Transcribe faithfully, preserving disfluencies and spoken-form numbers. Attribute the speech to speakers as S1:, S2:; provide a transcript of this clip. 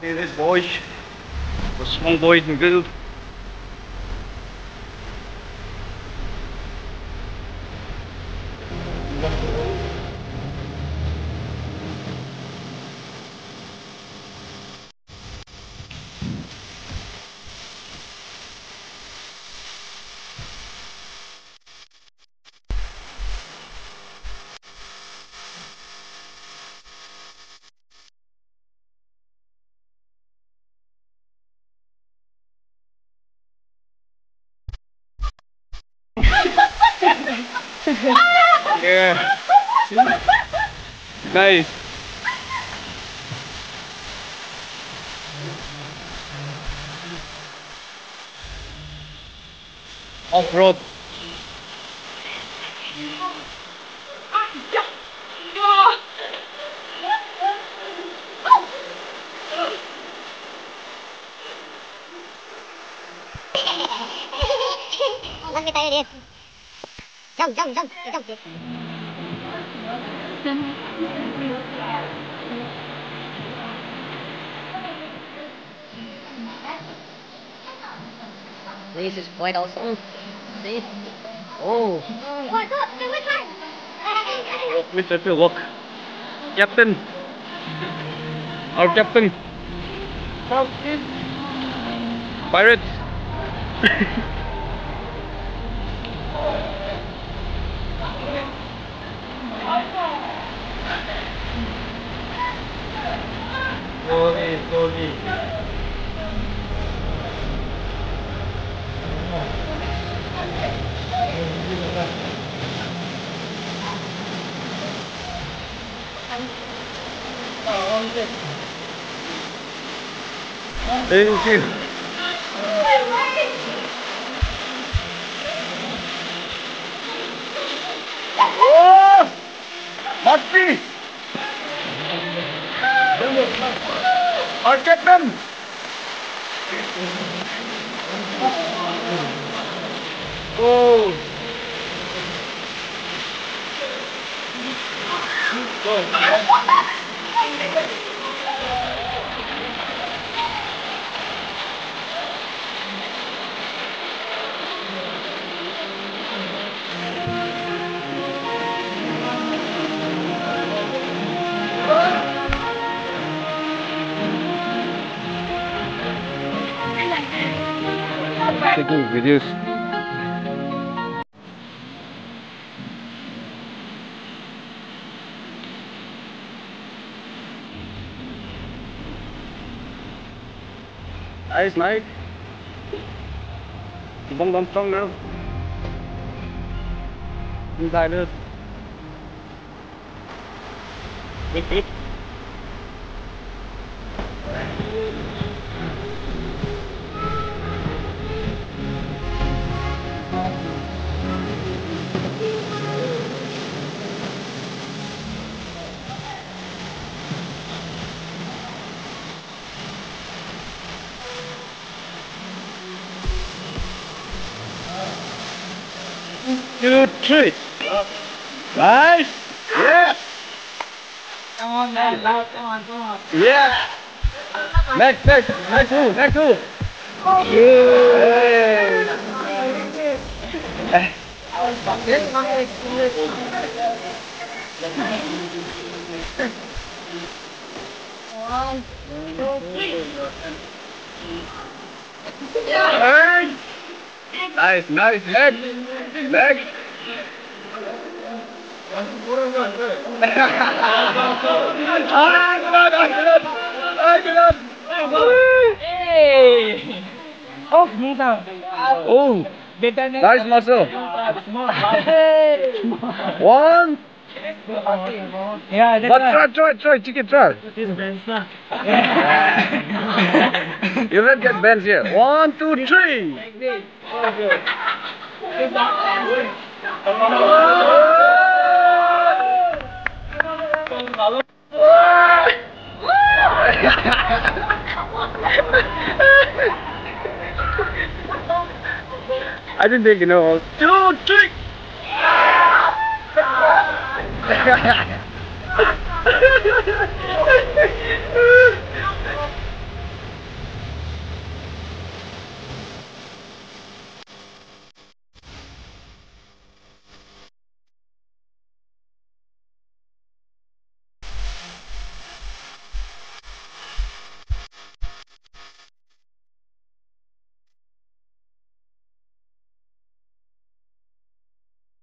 S1: at this, boys. We're small boys and girls. Yeah. Nice. Off road.
S2: Langit tayo din. Jump, jump, jump, jump. This is quite awesome. See? Oh. What?
S1: Mister Phil, look. Captain. Our captain. Pirates. Slowly, slowly. Thank you. Oh! Masti! Our captain! Oh! Taking videos. Nice night. Bông bông trong nữa. Dài nữa. Ít ít. Two, three. Nice. Yes.
S2: Come on, man. Come on, come on.
S1: Yeah. Next, next, next move, next move. Hey.
S2: One, two, three.
S1: Hey. Nice, nice. Next, next. Ah, good on, good on. Ah, good on.
S2: Hey! Oh, minta.
S1: Oh, nice muscle.
S2: Hey!
S1: One.
S2: Yeah, that's
S1: But try, try, try, chicken, try.
S2: this bench na.
S1: You don't get bends here. One, two, three. I didn't think you know. Two, three.